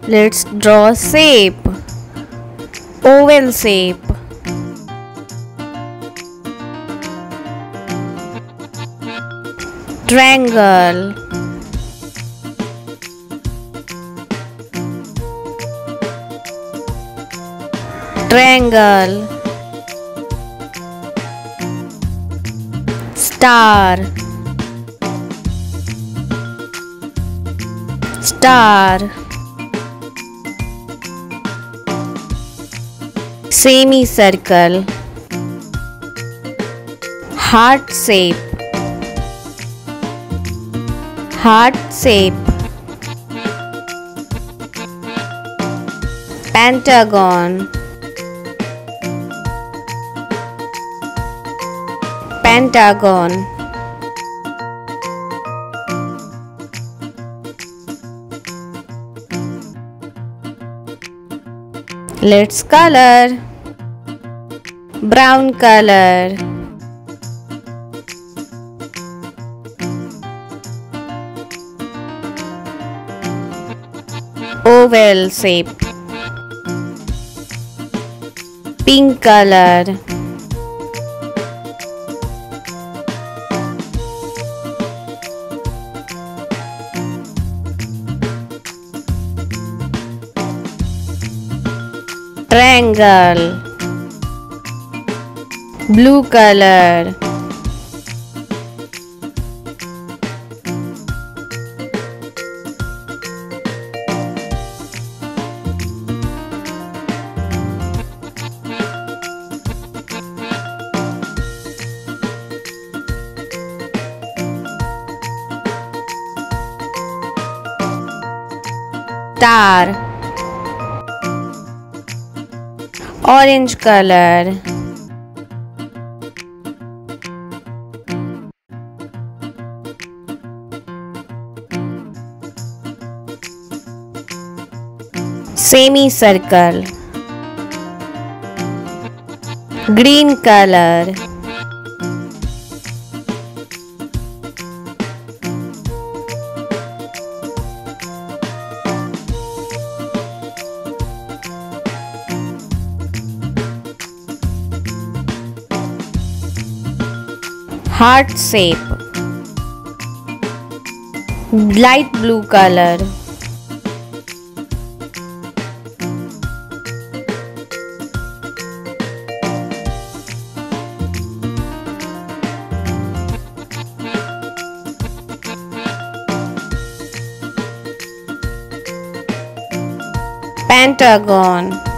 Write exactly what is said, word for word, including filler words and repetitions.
Let's draw shape. Oval shape. Triangle. Triangle. Star. Star. Semicircle. Heart shape. Heart shape. Pentagon. Pentagon. Let's color. Brown color. Oval shape. Pink color. Triangle. Blue color. Star. Orange color. Semicircle. Green color. Heart shape. Light blue color. Pentagon.